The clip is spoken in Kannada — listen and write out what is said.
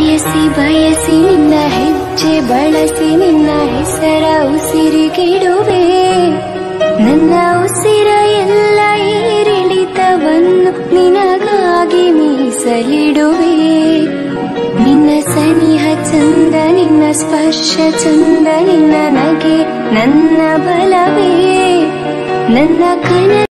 ಬಯಸಿ ಬಯಸಿ ನಿನ್ನ ಹೆಜ್ಜೆ ಬಳಸಿ ನಿನ್ನ ಹೆಸರ ಉಸಿರಿಗಿಡುವೆ ನನ್ನ ಉಸಿರ ಎಲ್ಲ ಏರಿಳಿತವನ್ನು ನಿನಗಾಗಿ ಮೀಸಲಿಡುವೆ ನಿನ್ನ ಸನಿಹ ಚಂದ ನಿನ್ನ ಸ್ಪರ್ಶ ಚಂದ ನಿನ್ನ ನಗೆ ನನ್ನ ಬಲವೇ ನನ್ನ ಕನ